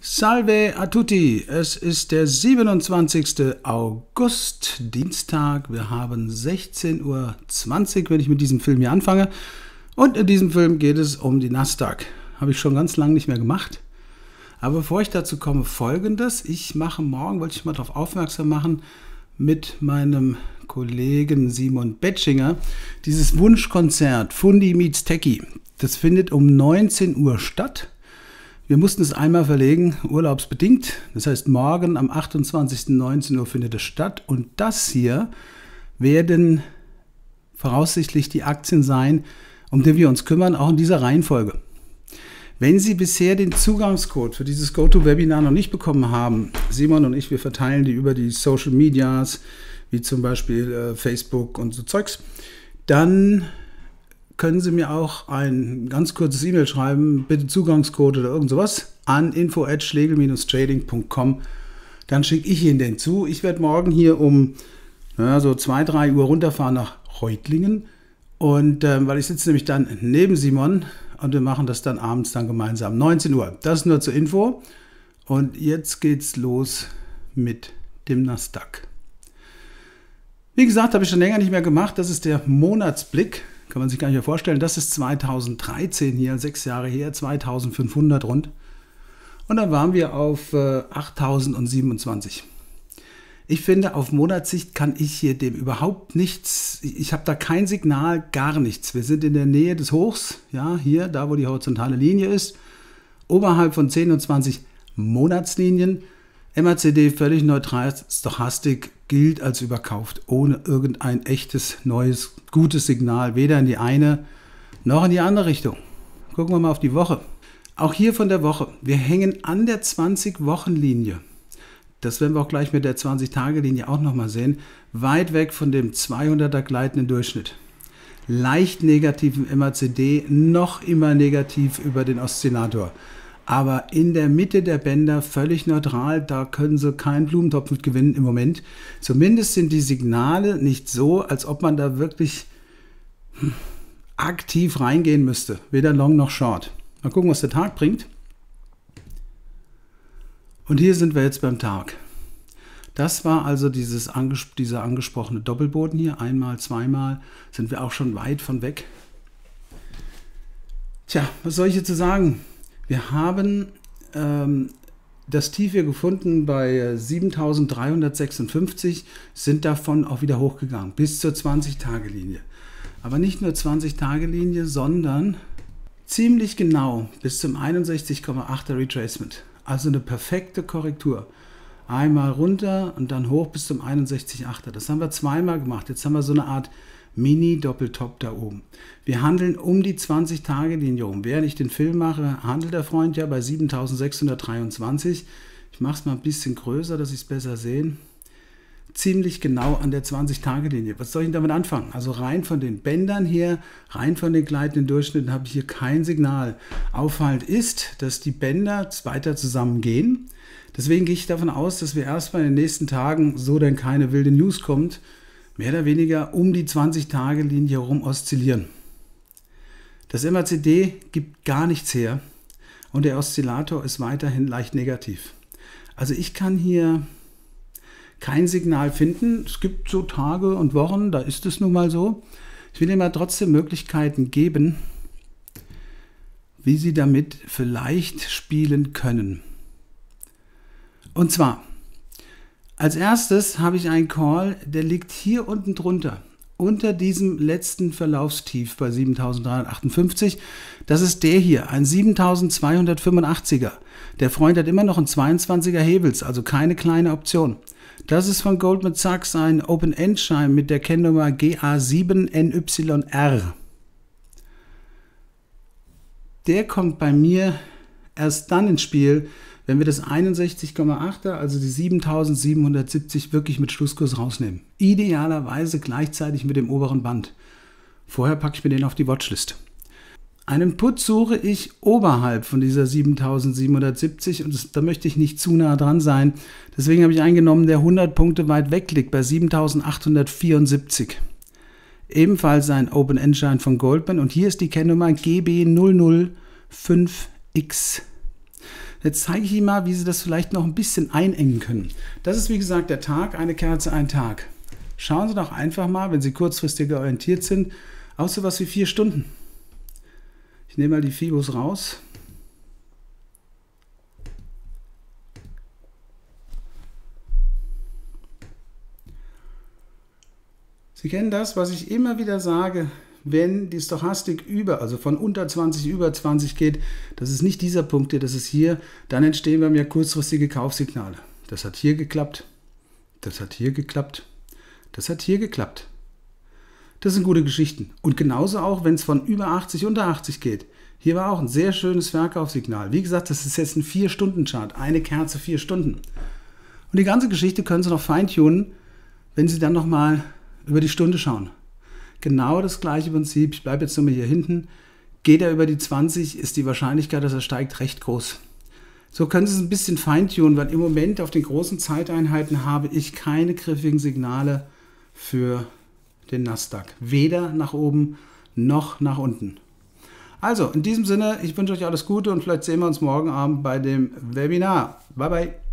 Salve a tutti, es ist der 27. August, Dienstag. Wir haben 16:20 Uhr, wenn ich mit diesem Film hier anfange. Und in diesem Film geht es um die Nasdaq. Habe ich schon ganz lange nicht mehr gemacht. Aber bevor ich dazu komme, Folgendes. Ich mache morgen, wollte ich mal darauf aufmerksam machen, mit meinem Kollegen Simon Betschinger, dieses Wunschkonzert Fundi meets Techie. Das findet um 19 Uhr statt. Wir mussten es einmal verlegen, urlaubsbedingt. Das heißt, morgen am 28. 19 Uhr findet es statt. Und das hier werden voraussichtlich die Aktien sein, um die wir uns kümmern, auch in dieser Reihenfolge. Wenn Sie bisher den Zugangscode für dieses GoToWebinar noch nicht bekommen haben, Simon und ich, wir verteilen die über die Social Medias, wie zum Beispiel Facebook und so Zeugs, dann können Sie mir auch ein ganz kurzes E-Mail schreiben, bitte Zugangscode oder irgend sowas, an info@schlegel-trading.com. Dann schicke ich Ihnen den zu. Ich werde morgen hier um so 2, 3 Uhr runterfahren nach Reutlingen. Und weil ich sitze nämlich dann neben Simon und wir machen das dann abends dann gemeinsam. 19 Uhr. Das nur zur Info. Und jetzt geht's los mit dem Nasdaq. Wie gesagt, habe ich schon länger nicht mehr gemacht. Das ist der Monatsblick. Kann man sich gar nicht mehr vorstellen. Das ist 2013 hier, 6 Jahre her, 2500 rund. Und dann waren wir auf 8027. Ich finde, auf Monatssicht kann ich hier dem überhaupt nichts, ich habe da kein Signal, gar nichts. Wir sind in der Nähe des Hochs, ja, hier, da wo die horizontale Linie ist, oberhalb von 10 und 20 Monatslinien. MACD völlig neutral, Stochastik gilt als überkauft, ohne irgendein echtes, neues, gutes Signal, weder in die eine noch in die andere Richtung. Gucken wir mal auf die Woche. Auch hier von der Woche, wir hängen an der 20-Wochen-Linie. Das werden wir auch gleich mit der 20-Tage-Linie auch nochmal sehen. Weit weg von dem 200er gleitenden Durchschnitt. Leicht negativen MACD, noch immer negativ über den Oszillator. Aber in der Mitte der Bänder völlig neutral, da können Sie keinen Blumentopf mit gewinnen im Moment. Zumindest sind die Signale nicht so, als ob man da wirklich aktiv reingehen müsste. Weder Long noch Short. Mal gucken, was der Tag bringt. Und hier sind wir jetzt beim Tag. Das war also dieser angesprochene Doppelboden hier. Einmal, zweimal sind wir auch schon weit von weg. Tja, was soll ich jetzt sagen? Wir haben das Tief hier gefunden bei 7.356, sind davon auch wieder hochgegangen, bis zur 20-Tage-Linie. Aber nicht nur 20-Tage-Linie, sondern ziemlich genau bis zum 61,8er Retracement. Also eine perfekte Korrektur. Einmal runter und dann hoch bis zum 61,8er. Das haben wir zweimal gemacht. Jetzt haben wir so eine Art Mini-Doppeltop da oben. Wir handeln um die 20-Tage-Linie rum. Während ich den Film mache, handelt der Freund ja bei 7.623. Ich mache es mal ein bisschen größer, dass Sie es besser sehen. Ziemlich genau an der 20-Tage-Linie. Was soll ich damit anfangen? Also rein von den Bändern her, rein von den gleitenden Durchschnitten habe ich hier kein Signal. Auffallend ist, dass die Bänder weiter zusammengehen. Deswegen gehe ich davon aus, dass wir erstmal in den nächsten Tagen, so denn keine wilde News kommt, mehr oder weniger um die 20-Tage-Linie herum oszillieren. Das MACD gibt gar nichts her und der Oszillator ist weiterhin leicht negativ. Also ich kann hier kein Signal finden. Es gibt so Tage und Wochen, da ist es nun mal so. Ich will Ihnen mal trotzdem Möglichkeiten geben, wie Sie damit vielleicht spielen können. Und zwar, als erstes habe ich einen Call, der liegt hier unten drunter, unter diesem letzten Verlaufstief bei 7.358. Das ist der hier, ein 7.285er. Der Freund hat immer noch einen 22er Hebels, also keine kleine Option. Das ist von Goldman Sachs ein Open-End-Schein mit der Kennnummer GA7NYR. Der kommt bei mir erst dann ins Spiel, wenn wir das 61,8er, also die 7.770 wirklich mit Schlusskurs rausnehmen. Idealerweise gleichzeitig mit dem oberen Band. Vorher packe ich mir den auf die Watchlist. Einen Put suche ich oberhalb von dieser 7.770 und da möchte ich nicht zu nah dran sein. Deswegen habe ich eingenommen, der 100 Punkte weit weg liegt bei 7.874. Ebenfalls ein Open-End-Schein von Goldman und hier ist die Kennnummer GB005X. Jetzt zeige ich Ihnen mal, wie Sie das vielleicht noch ein bisschen einengen können. Das ist wie gesagt der Tag, eine Kerze, ein Tag. Schauen Sie doch einfach mal, wenn Sie kurzfristig orientiert sind, auf so was wie 4 Stunden. Ich nehme mal die Fibos raus. Sie kennen das, was ich immer wieder sage, wenn die Stochastik also von unter 20 über 20 geht, das ist nicht dieser Punkt hier, das ist hier, dann entstehen bei mir kurzfristige Kaufsignale. Das hat hier geklappt, das hat hier geklappt, das hat hier geklappt. Das sind gute Geschichten. Und genauso auch, wenn es von über 80, unter 80 geht. Hier war auch ein sehr schönes Verkaufssignal. Wie gesagt, das ist jetzt ein 4-Stunden-Chart, eine Kerze 4 Stunden. Und die ganze Geschichte können Sie noch feintunen, wenn Sie dann nochmal über die Stunde schauen. Genau das gleiche Prinzip. Ich bleibe jetzt nochmal hier hinten. Geht er über die 20, ist die Wahrscheinlichkeit, dass er steigt, recht groß. So können Sie es ein bisschen feintunen, weil im Moment auf den großen Zeiteinheiten habe ich keine griffigen Signale für den Nasdaq. Weder nach oben noch nach unten. Also, in diesem Sinne, ich wünsche euch alles Gute und vielleicht sehen wir uns morgen Abend bei dem Webinar. Bye, bye.